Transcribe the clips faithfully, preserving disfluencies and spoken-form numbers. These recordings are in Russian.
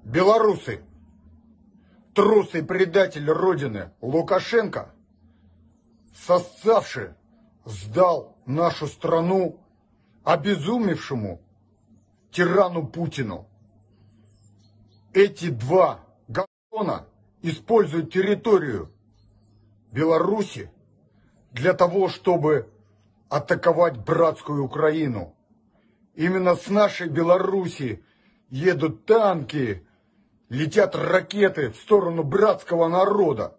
Белорусы, трус и предатель Родины Лукашенко, сосцавший, сдал нашу страну обезумевшему тирану Путину. Эти два говнона используют территорию Беларуси для того, чтобы атаковать братскую Украину. Именно с нашей Беларуси едут танки, летят ракеты в сторону братского народа.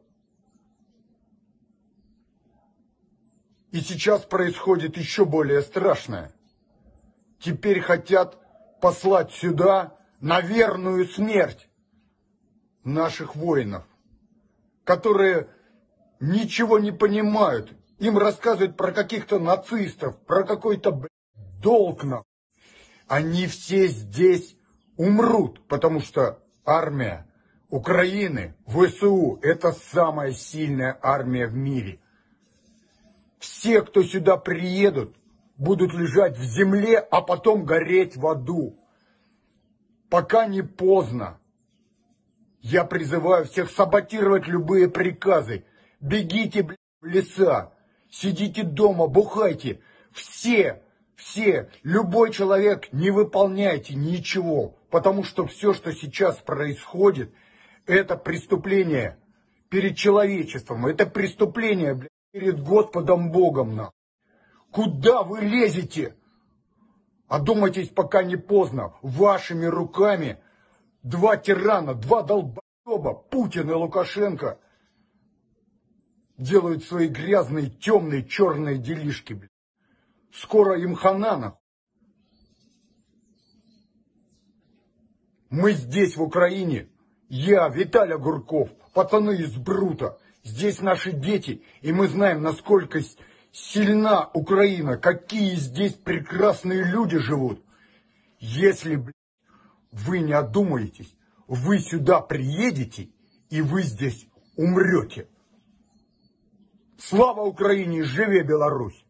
И сейчас происходит еще более страшное. Теперь хотят послать сюда на верную смерть наших воинов, которые ничего не понимают. Им рассказывают про каких-то нацистов, про какой-то долг нам. Они все здесь умрут, потому что армия Украины, ВСУ, это самая сильная армия в мире. Все, кто сюда приедут, будут лежать в земле, а потом гореть в аду. Пока не поздно. Я призываю всех саботировать любые приказы. Бегите, блядь, в леса. Сидите дома, бухайте. Все, все, любой человек, не выполняйте ничего. Потому что все, что сейчас происходит, это преступление перед человечеством. Это преступление, блядь, перед Господом Богом. Нахуй. Куда вы лезете? Одумайтесь, пока не поздно. Вашими руками два тирана, два долбоеба, Путин и Лукашенко, делают свои грязные, темные, черные делишки. Блядь. Скоро им хана, нахуй. Мы здесь, в Украине, я, Виталий Огурков, пацаны из Брута, здесь наши дети, и мы знаем, насколько сильна Украина, какие здесь прекрасные люди живут. Если, блядь, вы не одумаетесь, вы сюда приедете, и вы здесь умрете. Слава Украине, живе Беларусь!